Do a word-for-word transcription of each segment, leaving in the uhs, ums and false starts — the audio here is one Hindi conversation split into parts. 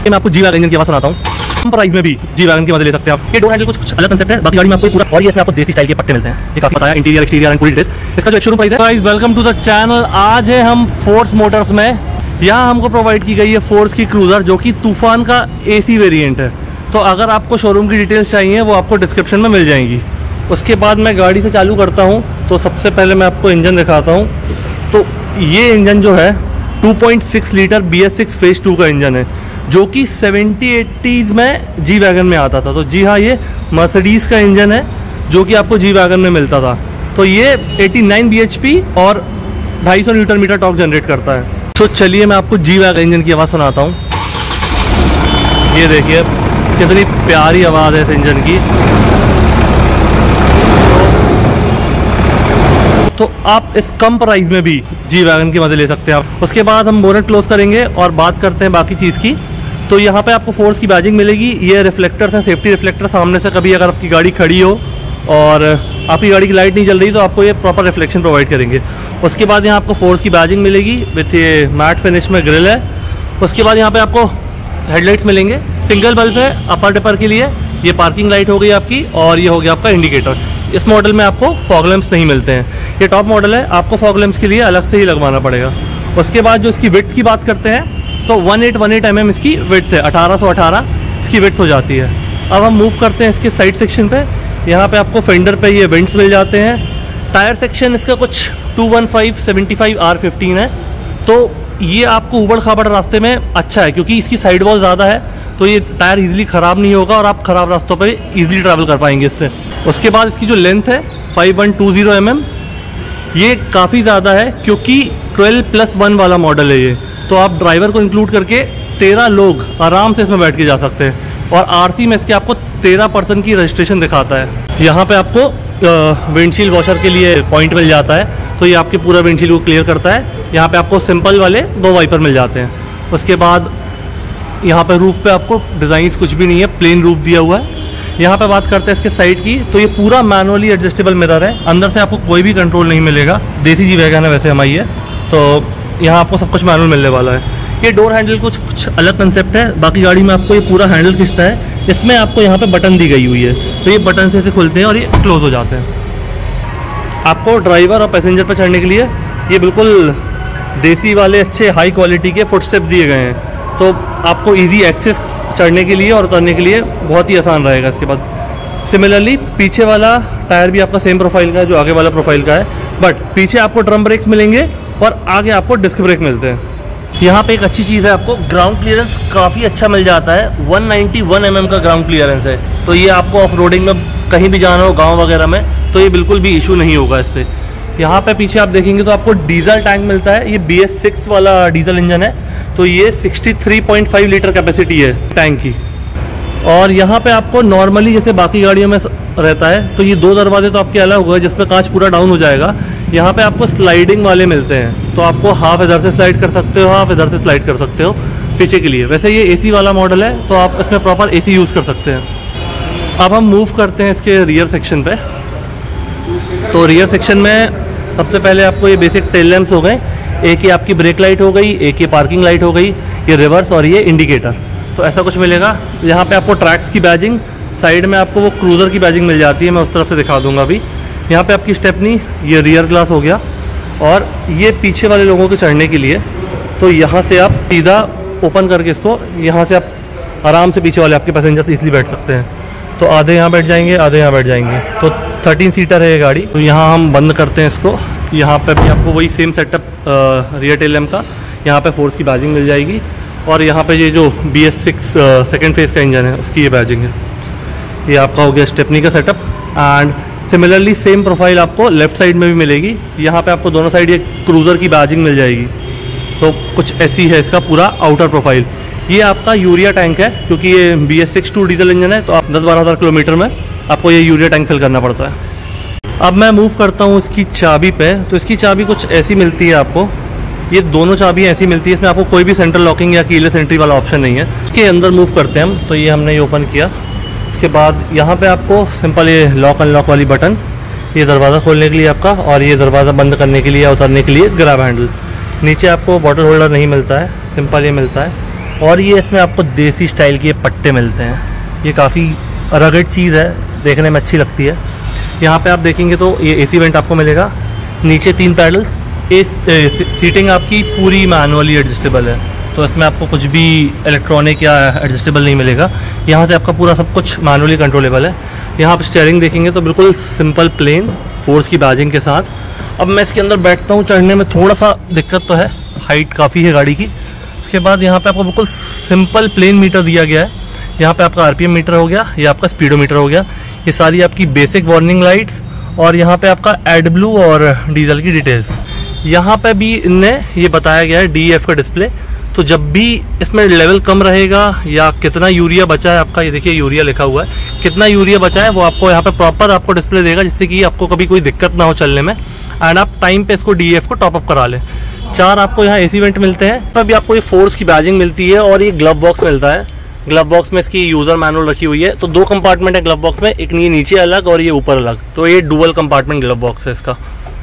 मैं आपको जी वैगन इंजन की आवाज़ सुनाता हूँ। कम प्राइस में भी जी वैगन की मजा ले सकते हैं आप। ये डोर हैंडल कुछ कुछ अलग कंसेप्ट है, बाकी गाड़ी में आपको पूरा और ये इसमें आपको देसी स्टाइल के पट्टे मिलते हैं। ये काफी बताया इंटीरियर एक्सटीरियर एंड पूरी डिटेल्स। इसका जो शोरूम प्राइस है। Guys welcome to the channel. आज है हम फोर्स मोटर्स में। यहाँ हमको प्रोवाइड की गई है फोर्स की क्रूजर जो कि तूफान का एसी वेरिएंट है। तो अगर आपको शोरूम की डिटेल्स चाहिए वो आपको डिस्क्रिप्शन में मिल जाएंगी। उसके बाद मैं गाड़ी से चालू करता हूँ। तो सबसे पहले मैं आपको इंजन दिखाता हूँ। तो ये इंजन जो है two point six litre B S six phase two का इंजन है जो कि सेवेंटी एटीज़ में जी वैगन में आता था। तो जी हाँ, ये मर्सिडीज़ का इंजन है जो कि आपको जी वैगन में मिलता था। तो ये नवासी बी एच पी और दो सौ पचास न्यूटन मीटर टॉर्क जनरेट करता है। तो चलिए मैं आपको जी वैगन इंजन की आवाज़ सुनाता हूँ। ये देखिए कितनी प्यारी आवाज़ है इस इंजन की। तो आप इस कम प्राइस में भी जी वैगन की मज़े ले सकते हैं आप। उसके बाद हम बोनट क्लोज करेंगे और बात करते हैं बाकी चीज़ की। तो यहाँ पे आपको फोर्स की बैजिंग मिलेगी। ये रिफ्लेक्टर्स हैं, सेफ्टी रिफ्लेक्टर। सामने से कभी अगर आपकी गाड़ी खड़ी हो और आपकी गाड़ी की लाइट नहीं जल रही तो आपको ये प्रॉपर रिफ्लेक्शन प्रोवाइड करेंगे। उसके बाद यहाँ आपको फोर्स की बैजिंग मिलेगी विथ ये मैट फिनिश में ग्रिल है। उसके बाद यहाँ पे आपको हेडलाइट्स मिलेंगे। सिंगल बल्ब है अपर डिपर के लिए। ये पार्किंग लाइट हो गई आपकी और ये हो गया आपका इंडिकेटर। इस मॉडल में आपको फॉग लैंप्स नहीं मिलते हैं। ये टॉप मॉडल है, आपको फॉग लैंप्स के लिए अलग से ही लगवाना पड़ेगा। उसके बाद जो इसकी विड्थ की बात करते हैं तो अठारह सौ अठारह एम एम इसकी विड्थ है। अठारह सौ अठारह इसकी विड्थ हो जाती है। अब हम मूव करते हैं इसके साइड सेक्शन पे। यहाँ पे आपको फेंडर पे ये वेंट्स मिल जाते हैं। टायर सेक्शन इसका कुछ two one five seventy five R fifteen है। तो ये आपको उबड़ खाबड़ रास्ते में अच्छा है क्योंकि इसकी साइड वॉल ज़्यादा है। तो ये टायर ईजिली ख़राब नहीं होगा और आप ख़राब रास्तों पर ईजिली ट्रैवल कर पाएंगे इससे। उसके बाद इसकी जो लेंथ है five one two zero M M, ये काफ़ी ज़्यादा है क्योंकि ट्वेल्व प्लस वन वाला मॉडल है ये। तो आप ड्राइवर को इंक्लूड करके तेरह लोग आराम से इसमें बैठ के जा सकते हैं। और आरसी में इसके आपको तेरह परसेंट की रजिस्ट्रेशन दिखाता है। यहाँ पे आपको विंडशील्ड वॉशर के लिए पॉइंट मिल जाता है। तो ये आपके पूरा विंडशील्ड को क्लियर करता है। यहाँ पे आपको सिंपल वाले दो वाइपर मिल जाते हैं। उसके बाद यहाँ पे रूफ पे आपको डिज़ाइंस कुछ भी नहीं है, प्लेन रूफ दिया हुआ है। यहाँ पे बात करते हैं इसके साइड की। तो ये पूरा मैनुअली एडजस्टेबल मिरर है। अंदर से आपको कोई भी कंट्रोल नहीं मिलेगा। देसी जी वैगन है वैसे हमारी है। तो यहाँ आपको सब कुछ मैनुअल मिलने वाला है। ये डोर हैंडल कुछ कुछ अलग कंसेप्ट है। बाकी गाड़ी में आपको ये पूरा हैंडल खिंचता है। इसमें आपको यहाँ पे बटन दी गई हुई है। तो ये बटन से ऐसे खुलते हैं और ये क्लोज हो जाते हैं। आपको ड्राइवर और पैसेंजर पर चढ़ने के लिए ये बिल्कुल देसी वाले अच्छे हाई क्वालिटी के फुट स्टेप्स दिए गए हैं। तो आपको ईजी एक्सेस चढ़ने के लिए और उतरने के लिए बहुत ही आसान रहेगा। इसके बाद सिमिलरली पीछे वाला टायर भी आपका सेम प्रोफाइल का है जो आगे वाला प्रोफाइल का है। बट पीछे आपको ड्रम ब्रेक्स मिलेंगे और आगे आपको डिस्क ब्रेक मिलते हैं। यहाँ पे एक अच्छी चीज़ है, आपको ग्राउंड क्लियरेंस काफ़ी अच्छा मिल जाता है। One ninety one M M का ग्राउंड क्लियरेंस है। तो ये आपको ऑफ रोडिंग में कहीं भी जाना हो गाँव वगैरह में तो ये बिल्कुल भी इशू नहीं होगा इससे। यहाँ पे पीछे आप देखेंगे तो आपको डीजल टैंक मिलता है। ये बी एस सिक्स वाला डीजल इंजन है। तो ये sixty three point five litre capacity है टैंक की। और यहाँ पे आपको नॉर्मली जैसे बाकी गाड़ियों में रहता है तो ये दो दरवाजे तो आपके अलग हुए जिस पे कांच पूरा डाउन हो जाएगा। यहाँ पे आपको स्लाइडिंग वाले मिलते हैं। तो आपको हाफ इधर से स्लाइड कर सकते हो, हाफ इधर से स्लाइड कर सकते हो पीछे के लिए। वैसे ये एसी वाला मॉडल है तो आप इसमें प्रॉपर एसी यूज़ कर सकते हैं। अब हम मूव करते हैं इसके रियर सेक्शन पे। तो रियर सेक्शन में सबसे पहले आपको ये बेसिक टेल लैंप्स हो गए। एक ये आपकी ब्रेक लाइट हो गई, एक ये पार्किंग लाइट हो गई, ये रिवर्स और ये इंडिकेटर। तो ऐसा कुछ मिलेगा। यहाँ पे आपको ट्रैक्स की बैजिंग, साइड में आपको वो क्रूज़र की बैजिंग मिल जाती है। मैं उस तरफ से दिखा दूंगा अभी। यहाँ पे आपकी स्टेपनी, ये रियर ग्लास हो गया और ये पीछे वाले लोगों के चढ़ने के लिए। तो यहाँ से आप सीधा ओपन करके इसको, यहाँ से आप आराम से पीछे वाले आपके पैसेंजर्स इसलिए बैठ सकते हैं। तो आधे यहाँ बैठ जाएंगे, आधे यहाँ बैठ जाएंगे। तो थर्टीन सीटर है ये गाड़ी। तो यहाँ हम बंद करते हैं इसको। यहाँ पे भी आपको वही same setup rear tail lamp का। यहाँ पे फोर्स की बैजिंग मिल जाएगी और यहाँ पे ये जो B S six second phase का इंजन है उसकी ये बैजिंग है। ये आपका हो गया स्टेपनी का setup. And similarly same profile आपको लेफ्ट साइड में भी मिलेगी। यहाँ पे आपको दोनों साइड ये क्रूज़र की बैजिंग मिल जाएगी। तो कुछ ऐसी है इसका पूरा आउटर प्रोफाइल। ये आपका यूरिया टैंक है क्योंकि ये B S six two diesel engine है। तो आप दस बारह हज़ार किलोमीटर में आपको ये यूरिया टैंक फिल करना पड़ता है। अब मैं मूव करता हूँ इसकी चाबी पे। तो इसकी चाबी कुछ ऐसी मिलती है आपको। ये दोनों चाबी ऐसी मिलती है। इसमें आपको कोई भी सेंट्रल लॉकिंग या कीलेस एंट्री वाला ऑप्शन नहीं है। इसके अंदर मूव करते हैं हम। तो ये हमने ये ओपन किया। इसके बाद यहाँ पे आपको सिंपल ये लॉक अनलॉक वाली बटन, ये दरवाज़ा खोलने के लिए आपका, और ये दरवाज़ा बंद करने के लिए या उतरने के लिए ग्रैब हैंडल। नीचे आपको बॉटल होल्डर नहीं मिलता है, सिंपल ये मिलता है। और ये इसमें आपको देसी स्टाइल के पट्टे मिलते हैं, ये काफ़ी रगड़ चीज़ है, देखने में अच्छी लगती है। यहाँ पे आप देखेंगे तो ये एसी वेंट आपको मिलेगा, नीचे तीन पैडल्स, इस सीटिंग आपकी पूरी मैनुअली एडजस्टेबल है, तो इसमें आपको कुछ भी इलेक्ट्रॉनिक या एडजस्टेबल नहीं मिलेगा। यहाँ से आपका पूरा सब कुछ मैनुअली कंट्रोलेबल है। यहाँ पर स्टीयरिंग देखेंगे तो बिल्कुल सिंपल प्लेन फोर्स की बैजिंग के साथ। अब मैं इसके अंदर बैठता हूँ, चढ़ने में थोड़ा सा दिक्कत तो है, हाइट काफ़ी है गाड़ी की। उसके बाद यहाँ पे आपको बिल्कुल सिंपल प्लेन मीटर दिया गया है। यहाँ पे आपका आरपीएम मीटर हो गया, ये आपका स्पीडोमीटर हो गया, ये सारी आपकी बेसिक वार्निंग लाइट्स, और यहाँ पे आपका एडब्लू और डीजल की डिटेल्स। यहाँ पे भी इनने ये बताया गया है डी एफ का डिस्प्ले, तो जब भी इसमें लेवल कम रहेगा या कितना यूरिया बचा है आपका, ये देखिए यूरिया लिखा हुआ है, कितना यूरिया बचा है वो आपको यहाँ पे प्रॉपर आपको डिस्प्ले देगा, जिससे कि आपको कभी कोई दिक्कत ना हो चलने में, एंड आप टाइम पे इसको डी एफ को टॉपअप करा लें। चार आपको यहाँ एसी वेंट मिलते हैं, तब भी आपको ये फोर्स की बैजिंग मिलती है, और ये ग्लव बॉक्स मिलता है। ग्लव बॉक्स में इसकी यूज़र मैनुअल रखी हुई है, तो दो कंपार्टमेंट है ग्लव बॉक्स में, एक ये नीचे अलग और ये ऊपर अलग, तो ये डुअल कंपार्टमेंट ग्लव बॉक्स है इसका।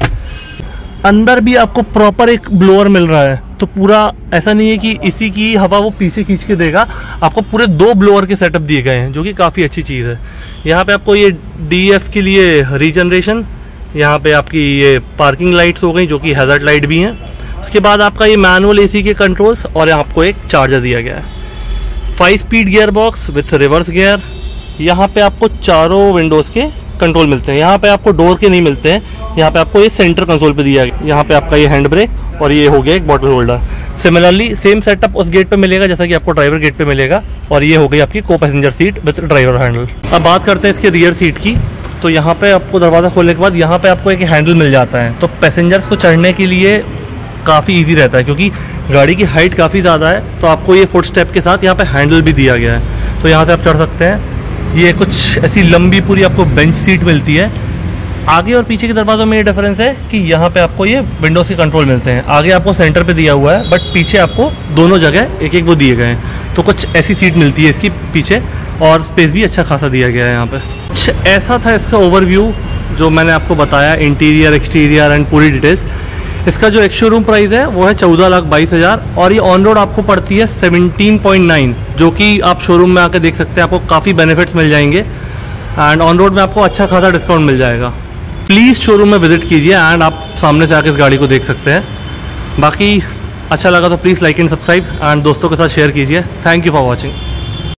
अंदर भी आपको प्रॉपर एक ब्लोअर मिल रहा है, तो पूरा ऐसा नहीं है कि इसी की हवा वो पीछे खींच के देगा, आपको पूरे दो ब्लोअर के सेटअप दिए गए हैं, जो कि काफ़ी अच्छी चीज़ है। यहाँ पे आपको ये डी एफ के लिए रीजनरेशन, यहाँ पे आपकी ये पार्किंग लाइट्स हो गई जो कि हैज़र्ड लाइट भी हैं। उसके बाद आपका ये मैनुअल एसी के कंट्रोल्स, और यहाँ आपको एक चार्जर दिया गया है। Five speed gear box with reverse gear. यहाँ पे आपको चारों विंडोज़ के कंट्रोल मिलते हैं, यहाँ पे आपको डोर के नहीं मिलते हैं, यहाँ पे आपको ये सेंटर कंसोल पे दिया गया। यहाँ पे आपका ये हैंड ब्रेक, और ये हो गया एक bottle holder. Similarly same setup उस गेट पे मिलेगा जैसा कि आपको ड्राइवर गेट पे मिलेगा, और ये हो गई आपकी को passenger seat with driver handle. अब बात करते हैं इसके रियर सीट की, तो यहाँ पे आपको दरवाज़ा खोलने के बाद यहाँ पे आपको एक हैंडल मिल जाता है, तो पैसेंजर्स को चढ़ने के लिए काफ़ी इजी रहता है, क्योंकि गाड़ी की हाइट काफ़ी ज़्यादा है, तो आपको ये फुट स्टेप के साथ यहाँ पे हैंडल भी दिया गया है, तो यहाँ से आप चढ़ सकते हैं। ये कुछ ऐसी लंबी पूरी आपको बेंच सीट मिलती है। आगे और पीछे के दरवाज़ों में ये डिफरेंस है कि यहाँ पे आपको ये विंडोज़ के कंट्रोल मिलते हैं, आगे आपको सेंटर पे दिया हुआ है, बट पीछे आपको दोनों जगह एक एक वो दिए गए हैं, तो कुछ ऐसी सीट मिलती है इसकी पीछे, और स्पेस भी अच्छा खासा दिया गया है यहाँ पे। कुछ ऐसा था इसका ओवरव्यू जो मैंने आपको बताया, इंटीरियर एक्सटीरियर एंड पूरी डिटेल्स। इसका जो एक शोरूम प्राइस है वो है चौदह लाख बाईस हज़ार, और ये ऑन रोड आपको पड़ती है सेवनटीन पॉइंट नाइन, जो कि आप शोरूम में आकर देख सकते हैं, आपको काफ़ी बेनिफिट्स मिल जाएंगे, एंड ऑन रोड में आपको अच्छा खासा डिस्काउंट मिल जाएगा। प्लीज़ शोरूम में विजिट कीजिए, एंड आप सामने से आकर इस गाड़ी को देख सकते हैं। बाकी अच्छा लगा तो please like and subscribe, and दोस्तों के साथ शेयर कीजिए। Thank you for watching.